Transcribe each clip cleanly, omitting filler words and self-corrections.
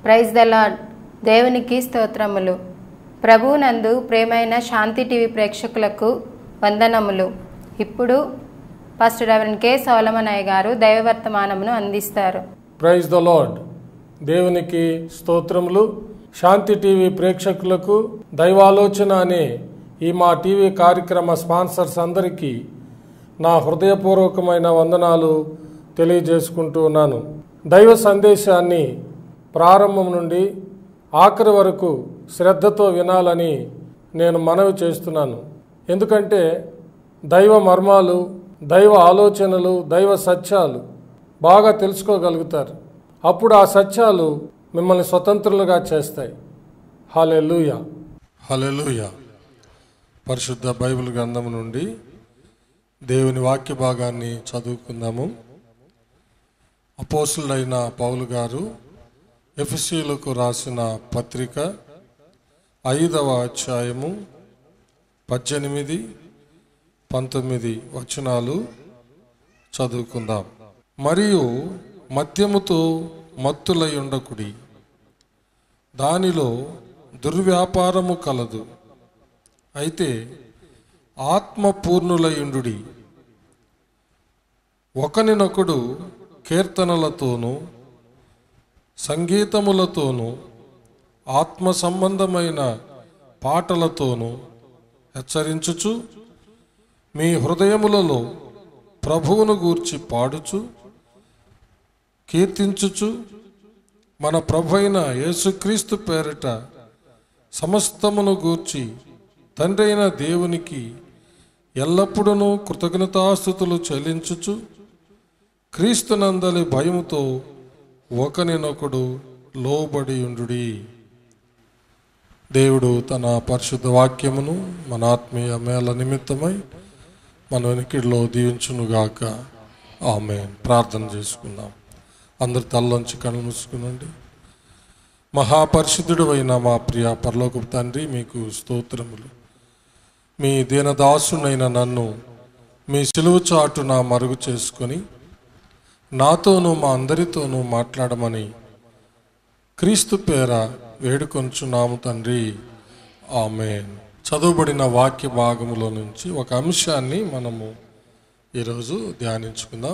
Praise the Lord. దేవునికి స్తోత్రములు. ప్రభువునందు ప్రేమైన శాంతి టీవీ ప్రేక్షకులకు వందనములు. ఇప్పుడు పాస్టర్ రెవరెండ్ కె సోలమనయ్య గారు దైవవర్తమానమును అందిస్తారు. Praise the Lord. దేవునికి స్తోత్రములు. శాంతి టీవీ ప్రేక్షకులకు దైవాలోచన అనే ఈ మా టీవీ కార్యక్రమ స్పాన్సర్స్ అందరికీ నా హృదయపూర్వకమైన వందనాలు తెలియజేసుకుంటూ ఉన్నాను. దైవ సందేశాన్ని ప్రారంభం నుండి ఆఖరి వరకు శ్రద్ధతో వినాలని నేను మనవి చేస్తున్నాను. ఎందుకంటే దైవ మర్మాలు, దైవ ఆలోచనలు, దైవ సత్యాలు బాగా తెలుసుకోగలుగుతారు. అప్పుడు ఆ సత్యాలు మిమ్మల్ని స్వతంత్రులుగా చేస్తాయి. హల్లెలూయా, హల్లెలూయా. పరిశుద్ధ బైబిల్ గ్రంథం నుండి దేవుని వాక్య భాగాన్ని చదువుకుందాము. అపోస్తులైన పౌలు గారు ఎఫెసీయులకు రాసిన పత్రిక 5వ అధ్యాయము 18, 19 వచనాలు చదువుకుందాం. మరియు మద్యముతో మత్తులై ఉండకుడి, దానిలో దుర్వ్యాపారము కలదు. అయితే ఆత్మపూర్ణులై ఉండుడి, ఒకనినొకడు కీర్తనలతోనూ సంగీతములతోనూ ఆత్మ సంబంధమైన పాటలతోనూ హెచ్చరించుచు మీ హృదయములలో ప్రభువును గూర్చి పాడుచు కీర్తించుచు మన ప్రభువైన యేసుక్రీస్తు పేరిట సమస్తమును గూర్చి తండ్రి అయిన దేవునికి ఎల్లప్పుడూ కృతజ్ఞతాస్తుతులు చెల్లించుచు క్రీస్తునందలి భయముతో ఒకనినొకడు లోబడి ఉండుడి. దేవుడు తన పరిశుద్ధ వాక్యమును మన ఆత్మీయ మేళ నిమిత్తమై మన వెనుకడిలో దీవించునుగాక. ఆమేన్. ప్రార్థన చేసుకుందాం. అందరి తల్లోంచి కళ్ళు మూసుకునండి. మహాపరిశుద్ధుడు అయిన మా ప్రియ పరలోకపు తండ్రి, మీకు స్తోత్రములు. మీ దీనదాసునైన నన్ను మీ సిలువ చాటున మరుగు చేసుకొని నాతోనూ మా అందరితోనూ మాట్లాడమని క్రీస్తు పేర వేడుకొంచున్నాము తండ్రి. ఆమేన్. చదువుబడిన వాక్య భాగములో నుంచి ఒక అంశాన్ని మనము ఈరోజు ధ్యానించుకుందాం.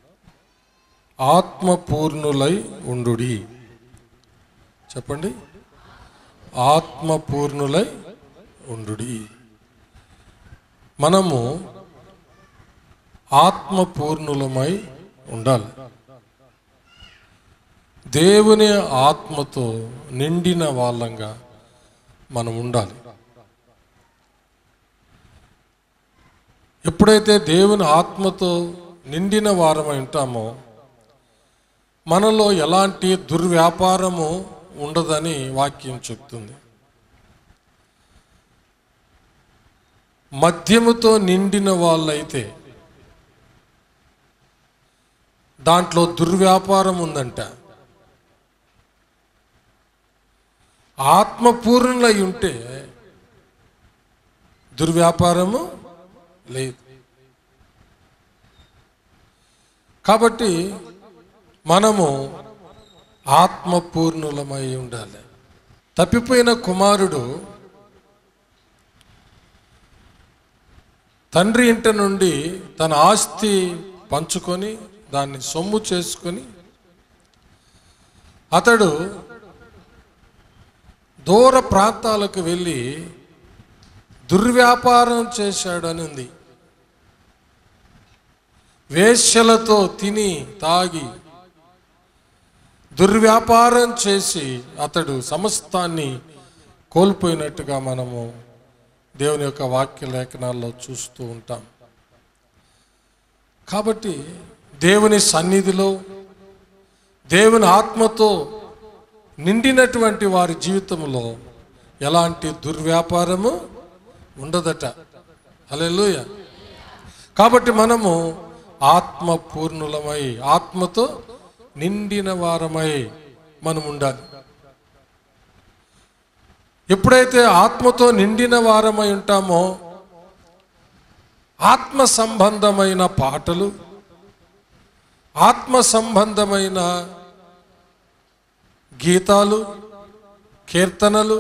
ఆత్మపూర్ణులై ఉండుడి. చెప్పండి, ఆత్మపూర్ణులై ఉండుడి. మనము ఆత్మపూర్ణులమై ఉండాలి. దేవుని ఆత్మతో నిండిన వాళ్ళంగా మనం ఉండాలి. ఎప్పుడైతే దేవుని ఆత్మతో నిండిన వారమై ఉంటామో మనలో ఎలాంటి దుర్వ్యాపారము ఉండదని వాక్యం చెప్తుంది. మద్యముతో నిండిన వాళ్ళైతే దాంట్లో దుర్వ్యాపారం ఉందంట. ఆత్మపూర్ణులై ఉంటే దుర్వ్యాపారము లేదు. కాబట్టి మనము ఆత్మపూర్ణులమై ఉండాలి. తప్పిపోయిన కుమారుడు తండ్రి ఇంట నుండి తన ఆస్తి పంచుకొని దాన్ని సొమ్ము చేసుకొని అతడు దూర ప్రాంతాలకు వెళ్ళి దుర్వ్యాపారం చేశాడని ఉంది. వేశ్యలతో తిని తాగి దుర్వ్యాపారం చేసి అతడు సమస్తాన్ని కోల్పోయినట్టుగా మనము దేవుని యొక్క వాక్య లేఖనాల్లో చూస్తూ ఉంటాం. కాబట్టి దేవుని సన్నిధిలో దేవుని ఆత్మతో నిండినటువంటి వారి జీవితంలో ఎలాంటి దుర్వ్యాపారము ఉండదట. హల్లెలూయా. కాబట్టి మనము ఆత్మపూర్ణులమై ఆత్మతో నిండిన వారమై మనం ఉండాలి. ఎప్పుడైతే ఆత్మతో నిండిన వారమై ఉంటామో ఆత్మ సంబంధమైన పాటలు, ఆత్మ సంబంధమైన గీతాలు, కీర్తనలు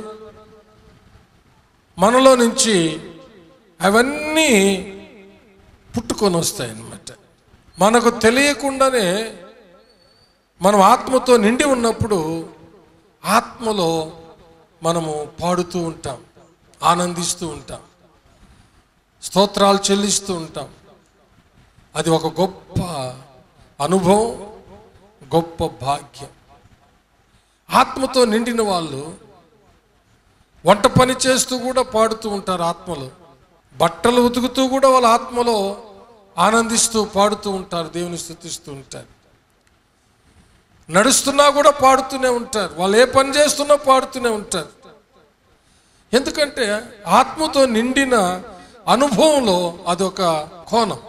మనలో నుంచి అవన్నీ పుట్టుకొని వస్తాయి అన్నమాట. మనకు తెలియకుండానే మనం ఆత్మతో నిండి ఉన్నప్పుడు ఆత్మలో మనము పాడుతూ ఉంటాం, ఆనందిస్తూ ఉంటాం, స్తోత్రాలు చెల్లిస్తూ ఉంటాం. అది ఒక గొప్ప అనుభవం, గొప్ప భాగ్యం. ఆత్మతో నిండిన వాళ్ళు వంట పని చేస్తూ కూడా పాడుతూ ఉంటారు ఆత్మలో. బట్టలు ఉతుకుతూ కూడా వాళ్ళ ఆత్మలో ఆనందిస్తూ పాడుతూ ఉంటారు, దేవుని స్తుతిస్తూ ఉంటారు. నడుస్తున్నా కూడా పాడుతూనే ఉంటారు, వాళ్ళు ఏ పని చేస్తున్నా పాడుతూనే ఉంటారు. ఎందుకంటే ఆత్మతో నిండిన అనుభవంలో అదొక కోణం.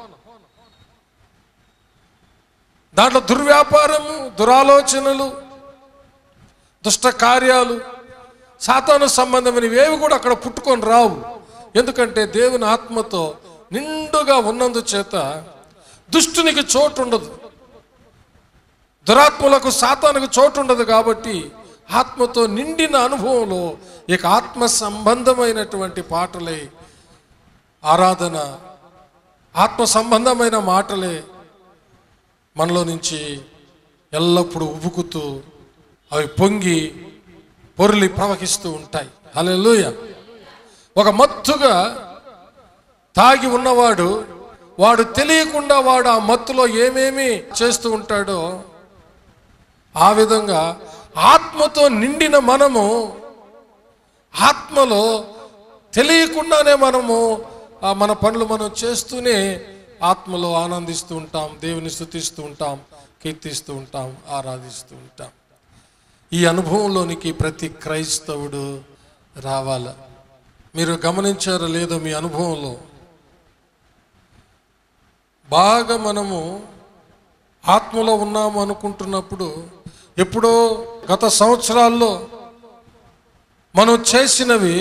దాంట్లో దుర్వ్యాపారము, దురాలోచనలు, దుష్ట కార్యాలు, సాతాను సంబంధమైనవి ఏవి కూడా అక్కడ పుట్టుకొని రావు. ఎందుకంటే దేవుని ఆత్మతో నిండుగా ఉన్నందుచేత దుష్టునికి చోటు ఉండదు, దురాత్మలకు సాతానుకు చోటు ఉండదు. కాబట్టి ఆత్మతో నిండిన అనుభవంలో ఇక ఆత్మ సంబంధమైనటువంటి పాటలే, ఆరాధన, ఆత్మ సంబంధమైన మాటలే మనలో నుంచి ఎల్లప్పుడూ ఉబుకుతూ అవి పొంగి పొర్లి ప్రవహిస్తూ ఉంటాయి. హల్లెలూయా. ఒక మత్తుగా తాగి ఉన్నవాడు, వాడు తెలియకుండా వాడు ఆ మత్తులో ఏమేమి చేస్తూ ఉంటాడో ఆ విధంగా ఆత్మతో నిండిన మనము ఆత్మలో తెలియకుండానే మనము మన పనులు మనం చేస్తూనే ఆత్మలో ఆనందిస్తూ ఉంటాం, దేవుని స్తుతిస్తూ ఉంటాం, కీర్తిస్తూ ఉంటాం, ఆరాధిస్తూ ఉంటాం. ఈ అనుభవంలోనికి ప్రతి క్రైస్తవుడు రావాల. మీరు గమనించారో లేదో, మీ అనుభవంలో బాగా మనము ఆత్మలో ఉన్నాము అనుకుంటున్నప్పుడు ఎప్పుడో గత సంవత్సరాల్లో మనం చేసినవి,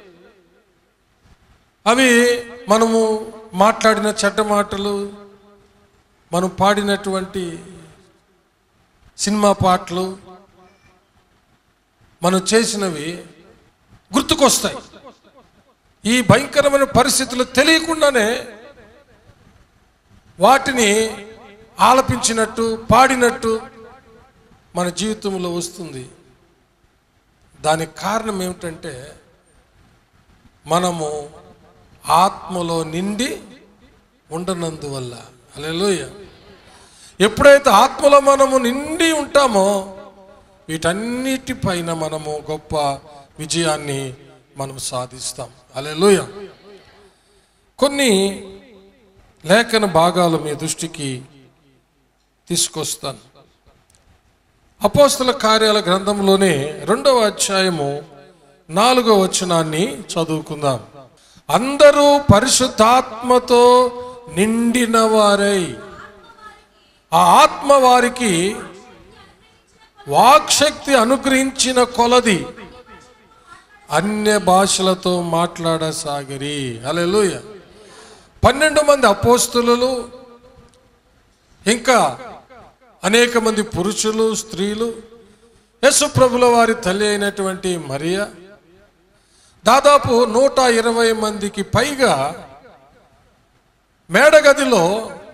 అవి మనము మాట్లాడిన చెడ్డ మాటలు, మనం పాడినటువంటి సినిమా పాటలు, మనం చేసినవి గుర్తుకొస్తాయి. ఈ భయంకరమైన పరిస్థితులు తెలియకుండానే వాటిని ఆలపించినట్టు, పాడినట్టు మన జీవితంలో వస్తుంది. దానికి కారణం ఏమిటంటే మనము ఆత్మలో నిండి ఉండనందువల్ల. హల్లెలూయా. ఎప్పుడైతే ఆత్మలో మనము నిండి ఉంటామో వీటన్నిటిపైన మనము గొప్ప విజయాన్ని మనం సాధిస్తాం. హల్లెలూయా. కొన్ని లేఖన భాగాలు మీ దృష్టికి తీసుకొస్తాను. అపోస్తల కార్యాల గ్రంథంలోనే 2వ అధ్యాయము 4వ వచనాన్ని చదువుకుందాం. అందరూ పరిశుద్ధాత్మతో నిండిన వారై ఆ ఆత్మ వారికి వాక్శక్తి అనుగ్రహించిన కొలది అన్య భాషలతో మాట్లాడసాగిరి. హల్లెలూయా. 12 మంది అపోస్తలులు, ఇంకా అనేక మంది పురుషులు, స్త్రీలు, యేసు ప్రభుల వారి తల్లి అయినటువంటి మరియా, దాదాపు 120 మందికి పైగా మేడగదిలో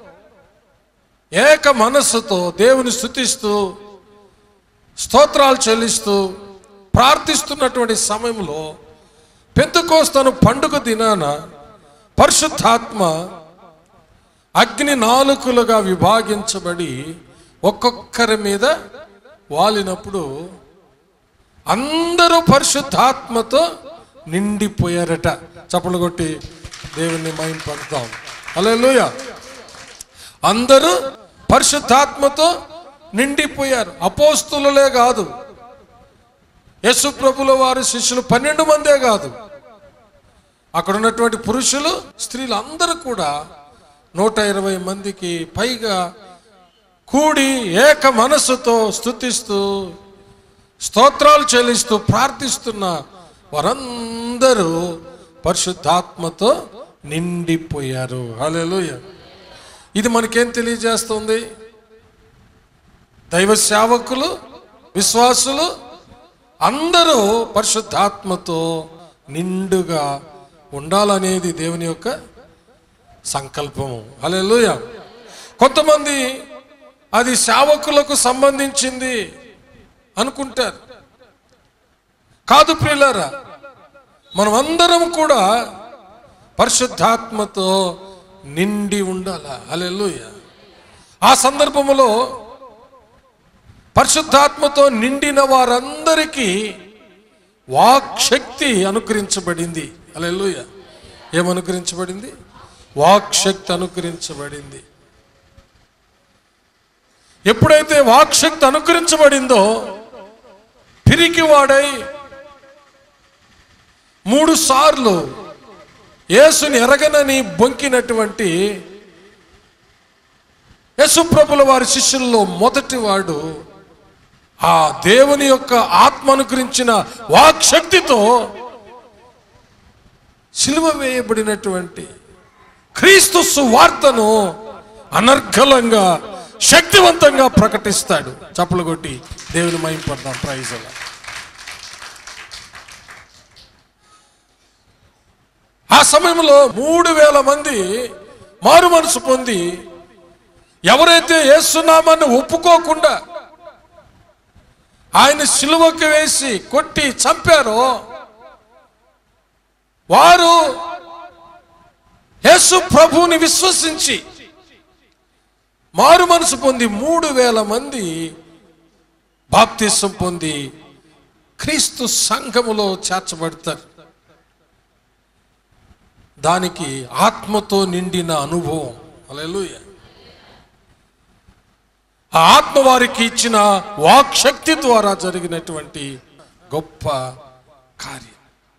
ఏక మనస్సుతో దేవుని స్తుతిస్తూ స్తోత్రాలు చెల్లిస్తూ ప్రార్థిస్తున్నటువంటి సమయంలో పెంతెకోస్తు పండుగ దినాన పరిశుద్ధాత్మ అగ్ని నాలుకలుగా విభాగించబడి ఒక్కొక్కరి మీద వాలినప్పుడు అందరూ పరిశుద్ధాత్మతో నిండిపోయారట. చప్పలు కొట్టి దేవుని మహిమపడతాం. హల్లెలూయా. అందరూ పరిశుద్ధాత్మతో నిండిపోయారు. అపోస్తులులే కాదు, యేసు ప్రభుల వారి శిష్యులు 12 మందే కాదు, అక్కడ ఉన్నటువంటి పురుషులు, స్త్రీలు అందరూ కూడా 120 మందికి పైగా కూడి ఏక మనస్సుతో స్తుతిస్తూ స్తోత్రాలు చెల్లిస్తూ ప్రార్థిస్తున్న వారందరూ పరిశుద్ధాత్మతో నిండిపోయారు. హల్లెలూయా. ఇది మనకేం తెలియజేస్తుంది? దైవ సేవకులు, విశ్వాసులు అందరూ పరిశుద్ధాత్మతో నిండుగా ఉండాలనేది దేవుని యొక్క సంకల్పము. హల్లెలూయా. కొంతమంది అది సేవకులకు సంబంధించింది అనుకుంటారు. కాదు ప్రియులారా, మనం అందరం కూడా పరిశుద్ధాత్మతో నిండి ఉండాలి. హల్లెలూయా. ఆ సందర్భంలో పరిశుద్ధాత్మతో నిండిన వారందరికీ వాక్శక్తి అనుగ్రహించబడింది. హల్లెలూయా. ఏమనుగ్రహించబడింది? వాక్శక్తి అనుగ్రహించబడింది. ఎప్పుడైతే వాక్శక్తి అనుగ్రహించబడిందో పిరికివాడై 3 సార్లు యేసుని ఎరగనని బొంకినటువంటి యేసుప్రభుల వారి శిష్యుల్లో మొదటివాడు ఆ దేవుని యొక్క ఆత్మను గురించిన వాక్శక్తితో సిలువ వేయబడినటువంటి క్రీస్తు సువార్తను అనర్గళంగా శక్తివంతంగా ప్రకటిస్తాడు. చప్పలు కొట్టి దేవుని మహిమపడదాం. ప్రైజ్ అలా. ఆ సమయంలో 3000 మంది మారు మనసు పొంది ఎవరైతే యేసునామాన్ని ఒప్పుకోకుండా ఆయన సిలువకు వేసి కొట్టి చంపారో వారు యేసు ప్రభువుని విశ్వసించి మారు మనసు పొంది 3000 మంది బాప్తిసం పొంది క్రీస్తు సంఘములో చేర్చబడతారు. దానికి ఆత్మతో నిండిన అనుభవం. హల్లెలూయా. ఆ ఆత్మ వారికి ఇచ్చిన వాక్శక్తి ద్వారా జరిగినటువంటి గొప్ప కార్యం.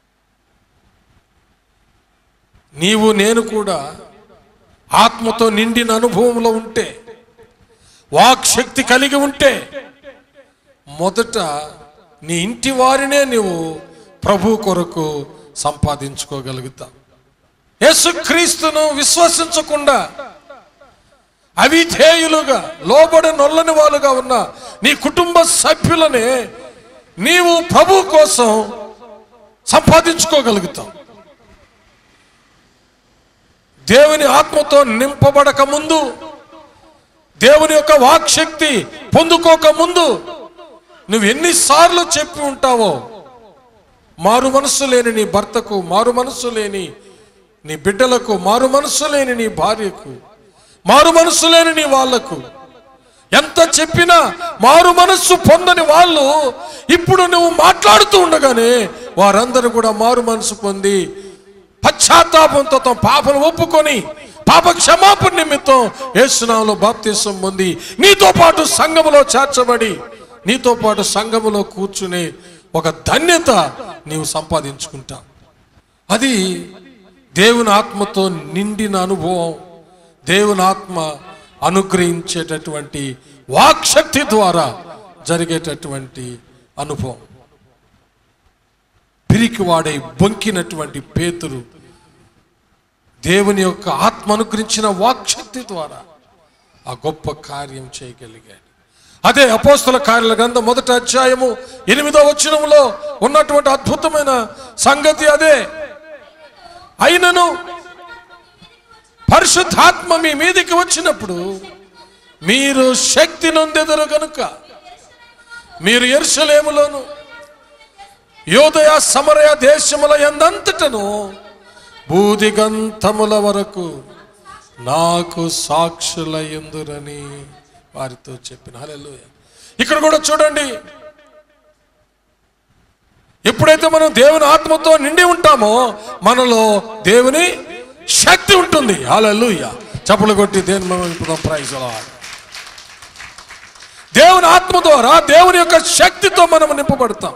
నీవు నేను కూడా ఆత్మతో నిండిన అనుభవంలో ఉంటే, వాక్శక్తి కలిగి ఉంటే, మొదట నీ ఇంటి వారినే నీవు ప్రభు కొరకు సంపాదించుకోగలుగుతావు. యేసుక్రీస్తును విశ్వసించకుండా అవిధేయులుగా లోబడనొల్లని వాళ్ళుగా ఉన్న నీ కుటుంబ సభ్యులనే నీవు ప్రభు కోసం సంపాదించుకోగలుగుతావు. దేవుని ఆత్మతో నింపబడక ముందు, దేవుని యొక్క వాక్శక్తి పొందుకోక ముందు నువ్వు ఎన్నిసార్లు చెప్పి ఉంటావో, మారు మనస్సు లేని నీ భర్తకు, మారు మనస్సు లేని నీ బిడ్డలకు, మారు మనస్సు లేని నీ భార్యకు, మారు మనస్సు లేని నీ వాళ్లకు ఎంత చెప్పినా మారు మనస్సు పొందని వాళ్ళు ఇప్పుడు నువ్వు మాట్లాడుతూ ఉండగానే వారందరూ కూడా మారు మనసు పొంది పశ్చాత్తాపంతో తమ పాపను ఒప్పుకొని పాప క్షమాపణ నిమిత్తం యేసు నామములో బాప్తిసం పొంది నీతో పాటు సంఘములో చేర్చబడి నీతో పాటు సంఘములో కూర్చునే ఒక ధన్యత నీవు సంపాదించుకుంటావు. అది దేవుని ఆత్మతో నిండిన అనుభవం. దేవుని ఆత్మ అనుగ్రహించేటటువంటి వాక్శక్తి ద్వారా జరిగేటటువంటి అనుభవం. పిరికివాడై బొంకినటువంటి పేతురు దేవుని యొక్క ఆత్మ అనుగ్రహించిన వాక్శక్తి ద్వారా ఆ గొప్ప కార్యం చేయగలిగాడు. అదే అపోస్తల కార్యాల గ్రంథం 1వ అధ్యాయము 8వ వచనంలో ఉన్నటువంటి అద్భుతమైన సంగతి అదే. అయినను పరిశుద్ధాత్మ మీ మీదికి వచ్చినప్పుడు మీరు శక్తి నొందెదరు గనుక మీరు యెరూషలేములోను యూదయ సమరయ దేశముల యందంతటను భూదిగంతముల వరకు నాకు సాక్షులయ్యుందురని వారితో చెప్పిన. హల్లెలూయా. ఇక్కడ కూడా చూడండి, ఎప్పుడైతే మనం దేవుని ఆత్మతో నిండి ఉంటామో మనలో దేవుని శక్తి ఉంటుంది. హల్లెలూయా. చప్పలు కొట్టి దేవుని మనం ప్రైజ్ లార్డ్. దేవుని ఆత్మ ద్వారా దేవుని యొక్క శక్తితో మనం నింపబడతాం.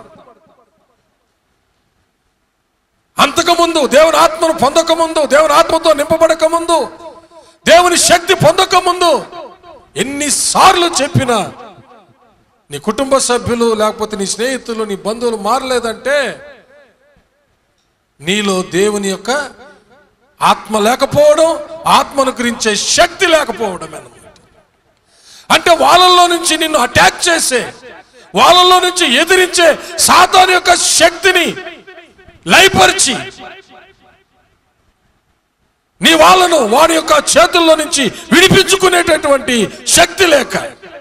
అంతకుముందు దేవుని ఆత్మను పొందకముందు, దేవుని ఆత్మతో నింపబడక ముందు, దేవుని శక్తి పొందక ముందు ఎన్నిసార్లు చెప్పినా నీ కుటుంబ సభ్యులు లేకపోతే నీ స్నేహితులు నీ బంధువులు మారలేదంటే నీలో దేవుని యొక్క ఆత్మ లేకపోవడం, ఆత్మను గురించే శక్తి లేకపోవడం అన్నమాట. అంటే వాళ్ళల్లో నుంచి నిన్ను అటాక్ చేసే, వాళ్ళలో నుంచి ఎదిరించే సాతాను యొక్క శక్తిని లయపరిచి నీ వాళ్ళను వాడి యొక్క చేతుల్లో నుంచి విడిపించుకునేటటువంటి శక్తి లేక,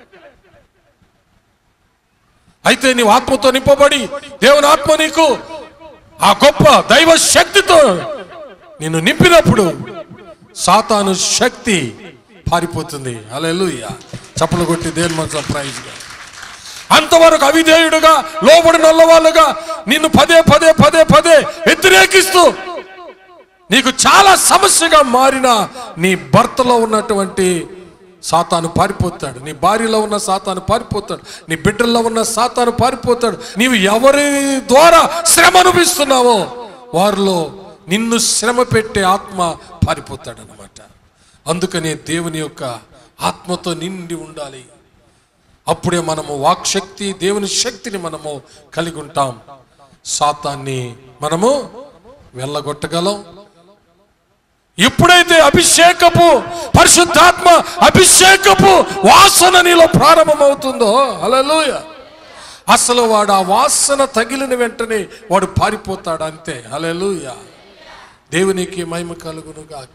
అయితే నీవు ఆత్మతో నింపబడి దేవుని ఆత్మ నీకు ఆ గొప్ప దైవ శక్తితో నిన్ను నింపినప్పుడు సాతాను శక్తి పారిపోతుంది. హల్లెలూయా. చప్పలు కొట్టి దేవుని మనసు ప్రైజ్గా. అంతవరకు అవిధేయుడుగా లోబడి నల్లవాళ్ళుగా నిన్ను పదే పదే పదే పదే వ్యతిరేకిస్తూ నీకు చాలా సమస్యగా మారిన నీ భర్తలో ఉన్నటువంటి సాతాను పారిపోతాడు, నీ భార్యలో ఉన్న సాతాను పారిపోతాడు, నీ బిడ్డల్లో ఉన్న సాతాను పారిపోతాడు. నీవు ఎవరి ద్వారా శ్రమ అనుభవిస్తున్నావో వారిలో నిన్ను శ్రమ పెట్టే ఆత్మ పారిపోతాడు అన్నమాట. అందుకనే దేవుని యొక్క ఆత్మతో నిండి ఉండాలి. అప్పుడే మనము వాక్శక్తి, దేవుని శక్తిని మనము కలిగి ఉంటాం. సాతాన్ని మనము వెళ్ళగొట్టగలం. ఎప్పుడైతే అభిషేకపు పరిశుద్ధాత్మ అభిషేకపు వాసన నీలో ప్రారంభమవుతుందో, హల్లెలూయా, అసలు వాడు ఆ వాసన తగిలిన వెంటనే వాడు పారిపోతాడు అంతే. హల్లెలూయా. దేవునికి మహిమ కలుగును గాక.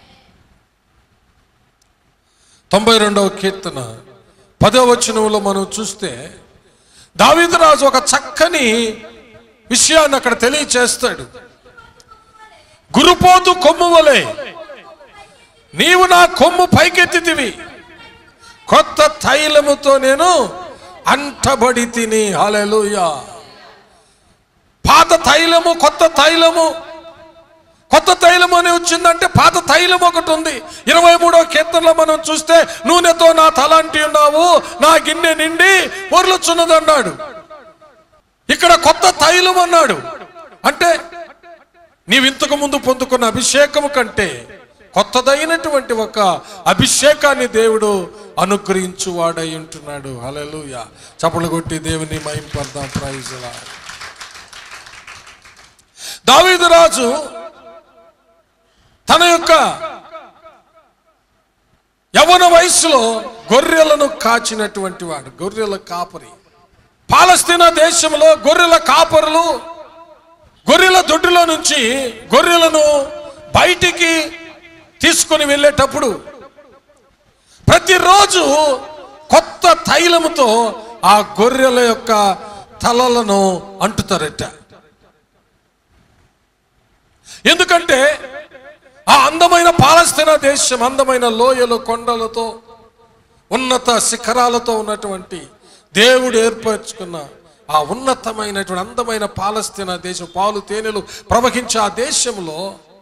92వ కీర్తన 10వ వచనంలో మనం చూస్తే దావీదు రాజు ఒక చక్కని విషయాన్ని అక్కడ తెలియచేస్తాడు. గురుపోతు కొమ్ము వలె నీవు నా కొమ్ము పైకెత్తితివి, కొత్త తైలముతో నేను అంటబడి తిని. హల్లెలూయా. పాత తైలము, కొత్త తైలము. కొత్త తైలం అని వచ్చిందంటే పాత తైలం ఒకటి ఉంది. 23వ కీర్తనలో మనం చూస్తే నూనెతో నా తలంటి ఉన్నావు, నా గిన్నె నిండి పొర్లుచున్నది అన్నాడు. ఇక్కడ కొత్త తైలం అన్నాడు. అంటే నీవు ఇంతకు ముందు పొందుకున్న అభిషేకము కంటే కొత్తదైనటువంటి ఒక అభిషేకాన్ని దేవుడు అనుగ్రహించువాడై ఉంటున్నాడు. హల్లెలూయా. చప్పలు కొట్టి దేవుని మహింపడదాం. Praise the lord. దావీదు రాజు తన యొక్క యవ్వన వయసులో గొర్రెలను కాచినటువంటి వాడు, గొర్రెల కాపరి. పాలస్తీనా దేశంలో గొర్రెల కాపరులు గొర్రెల దొడ్డిలో నుంచి గొర్రెలను బయటికి తీసుకొని వెళ్ళేటప్పుడు ప్రతిరోజు కొత్త తైలముతో ఆ గొర్రెల యొక్క తలలను అంటుతారట. ఎందుకంటే ఆ అందమైన పాలస్తీనా దేశం అందమైన లోయలు, కొండలతో, ఉన్నత శిఖరాలతో ఉన్నటువంటి దేవుడు ఏర్పరచుకున్న ఆ ఉన్నతమైనటువంటి అందమైన పాలస్తీనా దేశం, పాలు తేనెలు ప్రవహించే ఆ దేశంలో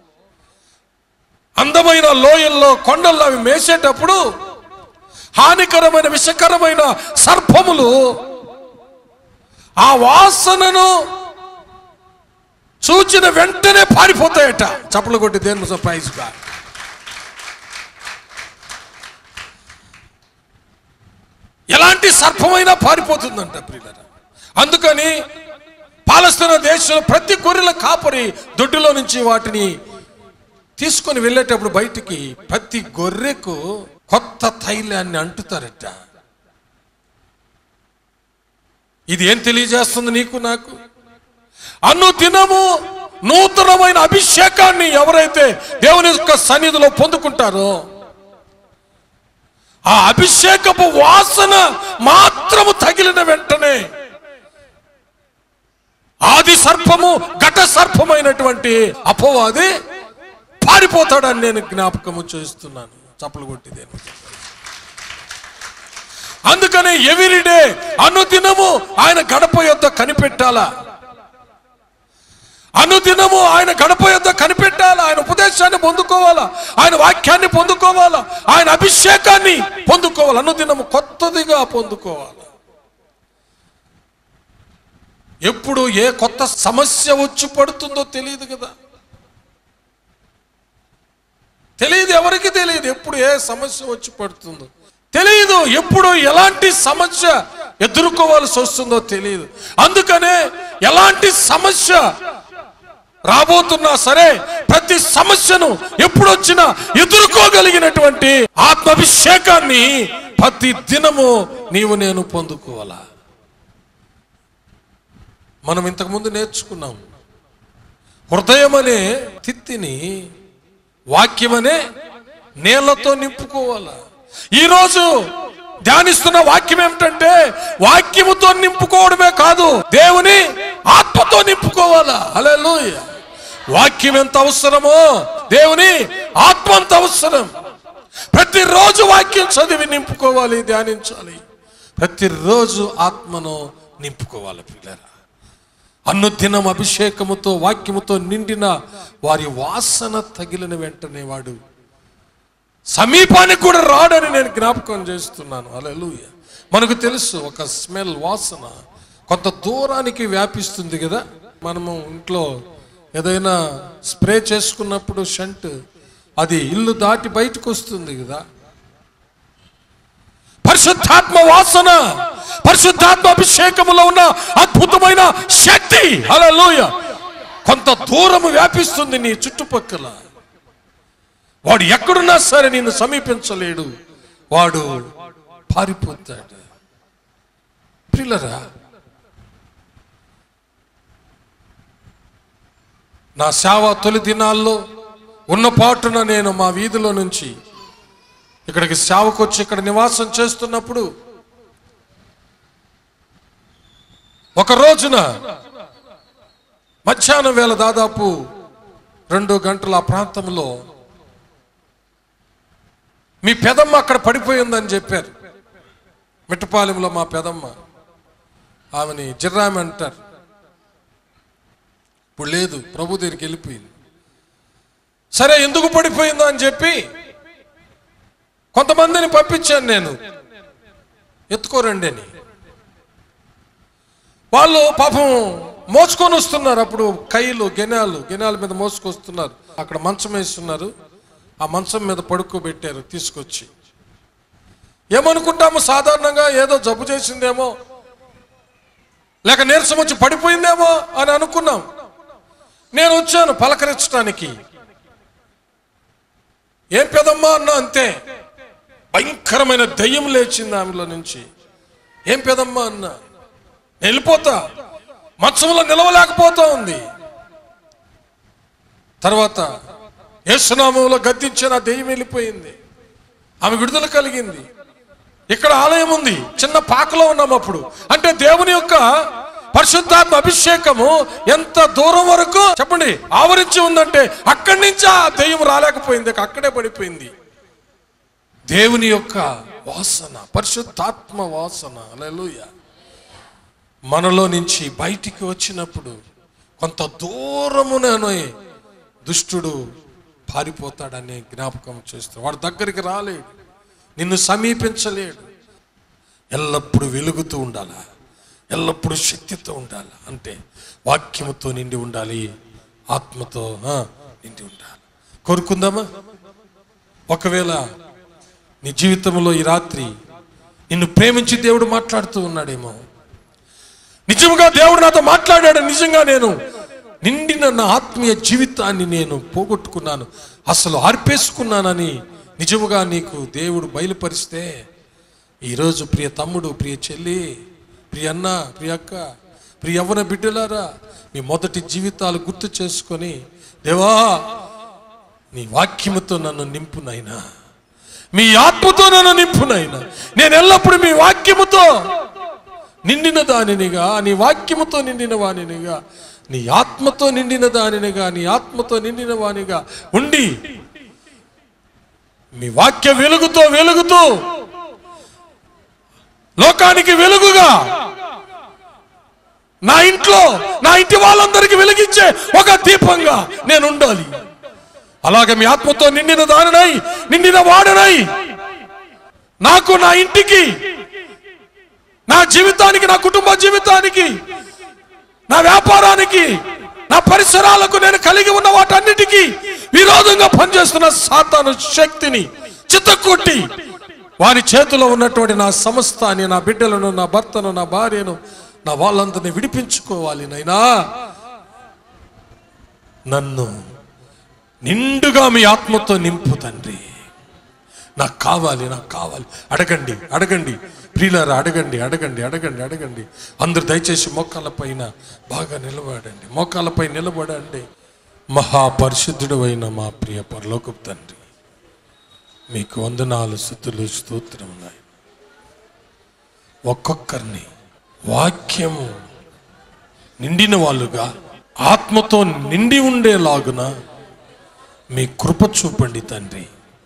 అందమైన లోయల్లో, కొండల్లో అవి మేసేటప్పుడు హానికరమైన విషకరమైన సర్పములు ఆ వాసనను చూచిన వెంటనే పారిపోతాయట. చప్పలు కొట్టి దేవుని సర్ప్రైజ్గా. ఎలాంటి సర్పమైనా పారిపోతుందంట ప్రియులారా. అందుకని పాలస్తీనా దేశంలో ప్రతి గొర్రెల కాపరి దొడ్డిలో నుంచి వాటిని తీసుకొని వెళ్ళేటప్పుడు బయటికి ప్రతి గొర్రెకు కొత్త తైలాన్ని అంటుతారట. ఇది ఏం తెలియజేస్తుంది నీకు నాకు? అనుదినము నూతనమైన అభిషేకాన్ని ఎవరైతే దేవుని యొక్క సన్నిధిలో పొందుకుంటారో ఆ అభిషేకపు వాసన మాత్రము తగిలిన వెంటనే ఆది సర్పము, ఘట సర్పమైనటువంటి అపవాది పారిపోతాడని నేను జ్ఞాపకము చేస్తున్నాను. చప్పలు కొట్టిదే. అందుకనే ఎవ్రీడే అనుదినము ఆయన గడప యొద్ద కనిపెట్టాలా, అనుదినము ఆయన గడప యొద్ద కనిపెట్టాలా, ఆయన ఉపదేశాన్ని పొందుకోవాలా, ఆయన వాక్యాన్ని పొందుకోవాలా, ఆయన అభిషేకాన్ని పొందుకోవాలి, అనుదినము కొత్తదిగా పొందుకోవాలి. ఎప్పుడు ఏ కొత్త సమస్య వచ్చి పడుతుందో తెలియదు కదా, తెలియదు, ఎవరికి తెలియదు. ఎప్పుడు ఏ సమస్య వచ్చి పడుతుందో తెలియదు, ఎప్పుడు ఎలాంటి సమస్య ఎదుర్కోవాల్సి వస్తుందో తెలియదు. అందుకనే ఎలాంటి సమస్య రాబోతున్నా సరే ప్రతి సమస్యను ఎప్పుడు వచ్చినా ఎదుర్కోగలిగినటువంటి ఆత్మాభిషేకాన్ని ప్రతి దినము నీవు నేను పొందుకోవాలా. మనం ఇంతకుముందు నేర్చుకున్నాం. హృదయం అనే తిత్తిని వాక్యం అనే నీళ్లతో నింపుకోవాలా. ఈరోజు ధ్యానిస్తున్న వాక్యం ఏమిటంటే, వాక్యముతో నింపుకోవడమే కాదు, దేవుని ఆత్మతో నింపుకోవాలా. హల్లెలూయా. వాక్యం ఎంత అవసరమో దేవుని ఆత్మ అంత అవసరం. ప్రతిరోజు వాక్యం చదివి నింపుకోవాలి, ధ్యానించాలి. ప్రతిరోజు ఆత్మను నింపుకోవాలి పిల్లరా. అనుదినం అభిషేకముతో వాక్యముతో నిండిన వారి వాసన తగిలిన వెంటనే వాడు సమీపానికి కూడా రాడని నేను జ్ఞాపకం చేస్తున్నాను. హల్లెలూయా. మనకు తెలుసు, ఒక స్మెల్, వాసన కొంత దూరానికి వ్యాపిస్తుంది కదా. మనము ఇంట్లో ఏదైనా స్ప్రే చేసుకున్నప్పుడు సెంట్ అది ఇల్లు దాటి బయటకు వస్తుంది కదా. పరిశుద్ధాత్మ వాసన, పరిశుద్ధాత్మ అభిషేకములో ఉన్న అద్భుతమైన శక్తి, హల్లెలూయా, కొంత దూరం వ్యాపిస్తుంది నీ చుట్టుపక్కల. వాడు ఎక్కడున్నా సరే నిన్ను సమీపించలేడు, వాడు పారిపోతాడు. పిల్లరా, నా సేవ తొలి దినాల్లో ఉన్న పాటున నేను మా వీధిలో నుంచి ఇక్కడికి సేవకు వచ్చి ఇక్కడ నివాసం చేస్తున్నప్పుడు ఒక రోజున మధ్యాహ్నం వేళ దాదాపు 2 గంటల ఆ ప్రాంతంలో మీ పెదమ్మ అక్కడ పడిపోయిందని చెప్పారు. మిట్టపాలెంలో మా పెదమ్మ, ఆమెని జిర్రామి అంటారు. ఇప్పుడు లేదు, ప్రభు దగ్గరికి వెళ్ళిపోయింది. సరే, ఎందుకు పడిపోయిందో అని చెప్పి కొంతమందిని పంపించాను నేను, ఎత్తుకోరండి అని. వాళ్ళు పాపం మోసుకొని వస్తున్నారు. అప్పుడు కైలు గెనాల మీద మోసుకొస్తున్నారు. అక్కడ మంచం వేస్తున్నారు, ఆ మంచం మీద పడుకోబెట్టారు తీసుకొచ్చి. ఏమనుకుంటాము, సాధారణంగా ఏదో జబ్బు చేసిందేమో, లేక నీరసం వచ్చి పడిపోయిందేమో అని అనుకున్నాం. నేను వచ్చాను పలకరించడానికి. ఏం పెదమ్మా అన్నా, అంతే భయంకరమైన దయ్యం లేచింది ఆమెలో నుంచి. ఏం పెదమ్మా అన్నా, వెళ్ళిపోతా, మంచంలో నిలవలేకపోతా ఉంది. తర్వాత యేసునామములో గద్దించిన దెయ్యం వెళ్ళిపోయింది, ఆమె విడుదల కలిగింది. ఇక్కడ ఆలయం ఉంది, చిన్న పాకలో ఉన్నాం అప్పుడు. అంటే దేవుని యొక్క పరిశుద్ధాత్మ అభిషేకము ఎంత దూరం వరకు చెప్పండి ఆవరించి ఉందంటే, అక్కడి నుంచి ఆ దెయ్యం రాలేకపోయింది, అక్కడే పడిపోయింది. దేవుని యొక్క వాసన, పరిశుద్ధాత్మ వాసన, హల్లెలూయా, మనలో నుంచి బయటికి వచ్చినప్పుడు కొంత దూరమునే దుష్టుడు పారిపోతాడని జ్ఞాపకం చేస్తాడు. వాడు దగ్గరికి రాలేడు, నిన్ను సమీపించలేడు. ఎల్లప్పుడూ వెలుగుతూ ఉండాలా, ఎల్లప్పుడూ శక్తితో ఉండాలి. అంటే వాక్యముతో నిండి ఉండాలి, ఆత్మతో నిండి ఉండాలి. కోరుకుందామా? ఒకవేళ నీ జీవితంలో ఈ రాత్రి నిన్ను ప్రేమించి దేవుడు మాట్లాడుతూ ఉన్నాడేమో, నిజంగా దేవుడు నాతో మాట్లాడాడు, నిజంగా నేను నిండిన నా ఆత్మీయ జీవితాన్ని నేను పోగొట్టుకున్నాను, అసలు ఆర్పేసుకున్నానని నిజముగా నీకు దేవుడు బయలుపరిస్తే, ఈరోజు ప్రియ తమ్ముడు, ప్రియ చెల్లి, ప్రియ అన్న, ప్రియ అక్క, ప్రియ యవ్వన బిడ్డలారా, మీ మొదటి జీవితాలు గుర్తు చేసుకొని, దేవా నీ వాక్యముతో నన్ను నింపునైనా, మీ ఆత్మతో నన్ను నింపునైనా, నేను ఎల్లప్పుడూ మీ వాక్యముతో నిండిన దానినిగా, నీ వాక్యముతో నిండిన వానినిగా, నీ ఆత్మతో నిండిన దానినిగా, నీ ఆత్మతో నిండిన వానిగా ఉండి మీ వాక్య వెలుగుతో వెలుగుతూ లోకానికి వెలుగుగా, నా ఇంట్లో నా ఇంటి వాళ్ళందరికీ వెలిగించే ఒక దీపంగా నేను ఉండాలి. అలాగే మీ ఆత్మతో నిండిన దానినై, నిండిన వాడనై, నాకు, నా ఇంటికి, నా జీవితానికి, నా కుటుంబ జీవితానికి, నా వ్యాపారానికి, నా పరిసరాలకు, నేను కలిగి ఉన్న వాటన్నిటికీ విరోధంగా పనిచేస్తున్న సాతాను శక్తిని చిత్తకొట్టి, వారి చేతిలో ఉన్నటువంటి నా సమస్తాన్ని, నా బిడ్డలను, నా భర్తను, నా భార్యను, నా వాళ్ళందరినీ విడిపించుకోవాలి. నైనా నన్ను నిండుగా మీ ఆత్మతో నింపు తండ్రి, నాకు కావాలి, నాకు కావాలి. అడగండి, అడగండి ప్రియులారా, అడగండి అడగండి అడగండి అడగండి. అందరు దయచేసి మోకాళ్ళ పైన బాగా నిలబడండి. మోకాళ్ళపై నిలబడండి. మహాపరిశుద్ధుడు అయిన మా ప్రియ పరలోకపు తండ్రి, మీకు వందనాలు, స్తుతులు, స్తోత్రమున్నాయి. ఒక్కొక్కరిని వాక్యము నిండిన వాళ్ళుగా, ఆత్మతో నిండి ఉండేలాగున మీ కృప చూపండి తండ్రి.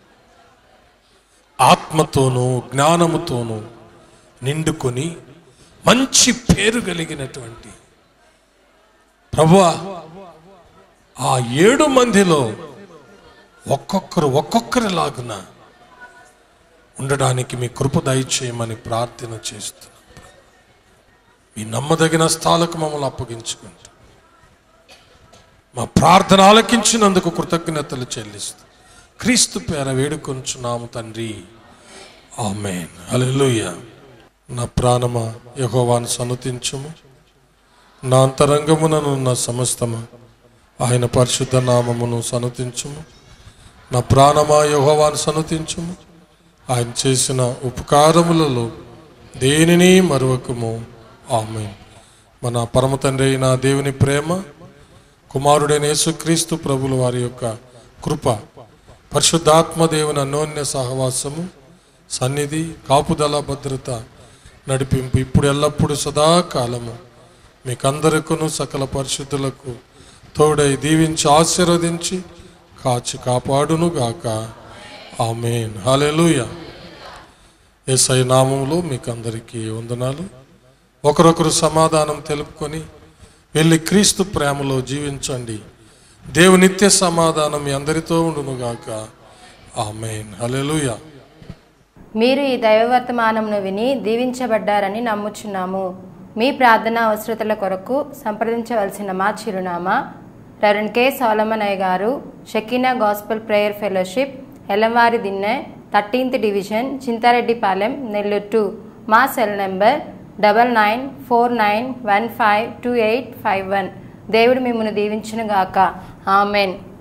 ఆత్మతోనూ జ్ఞానముతోనూ నిండుకొని మంచి పేరు కలిగినటువంటి ప్రభువా, ఆ 7 మందిలో ఒక్కొక్కరిలాగున ఉండడానికి మీ కృప దయచేయమని ప్రార్థన చేస్తున్నాం. మీ నమ్మదగిన స్థాలకు మమ్మల్ని అప్పగించుకుంటూ మా ప్రార్థన ఆలకించినందుకు కృతజ్ఞతలు చెల్లిస్తూ క్రీస్తు పేర వేడుకొంచున్నాము తండ్రి, ఆమేన్. హల్లెలూయా. నా ప్రాణమా యెహోవాను సన్నుతించుము, నా అంతరంగముననున్న సమస్తము ఆయన పరిశుద్ధ నామమును సన్నుతించుము. నా ప్రాణమా యెహోవాను సన్నుతించుము, ఆయన చేసిన ఉపకారములలో దేనిని మరువకము. ఆమేన్. మన పరమ తండ్రి అయిన దేవుని ప్రేమ, కుమారుడైన యేసుక్రీస్తు ప్రభుల వారి యొక్క కృప, పరిశుద్ధాత్మ దేవుని అన్యోన్య సహవాసము, సన్నిధి, కాపుదల, భద్రత, నడిపింపు ఇప్పుడు ఎల్లప్పుడూ సదాకాలము మీకందరికీ సకల పరిశుద్ధులకు తోడై దీవించి ఆశీర్వదించి కాచి కాపాడును గాక. ఆమేన్. హల్లెలూయా. యేసయ్య నామములో మీకు అందరికీ వందనాలు. ఒకరొకరు సమాధానం తెలుపుకొని వెళ్ళి క్రీస్తు ప్రేమలో జీవించండి. దేవుని నిత్య సమాధానం మీ అందరితో ఉండునుగాక. ఆమేన్. హల్లెలూయా. మీరు ఈ దైవవర్తమానమును విని దీవించబడ్డారని నమ్ముచున్నాము. మీ ప్రార్థన అవసరతల కొరకు సంప్రదించవలసిన మా చిరునామా: రెవరెండ్ కె. సోలమన్ అయ్య గారు, Shekinah gospel prayer fellowship, Elamvari Dinne, 13th division, Chintareddypalem, Nellore 2. మా సెల్ నంబర్ 9949152851. దేవుడు మిమ్మును దీవించునుగాక. ఆమెన్.